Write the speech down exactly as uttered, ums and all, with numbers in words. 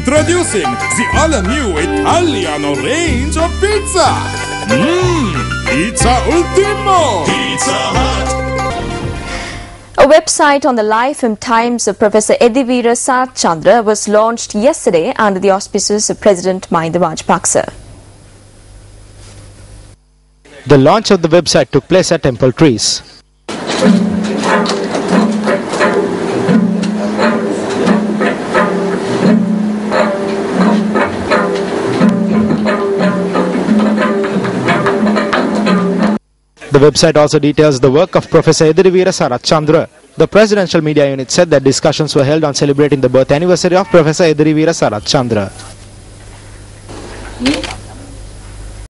Introducing the all-new Italiano range of pizza. Mmm, Pizza Ultimo. Pizza Hut. A website on the life and times of Professor Ediriweera Sarathchandra was launched yesterday under the auspices of President Mahinda Rajapaksa. The launch of the website took place at Temple Trees. The website also details the work of Professor Ediriweera Sarathchandra. The Presidential Media Unit said that discussions were held on celebrating the birth anniversary of Professor Ediriweera Sarathchandra.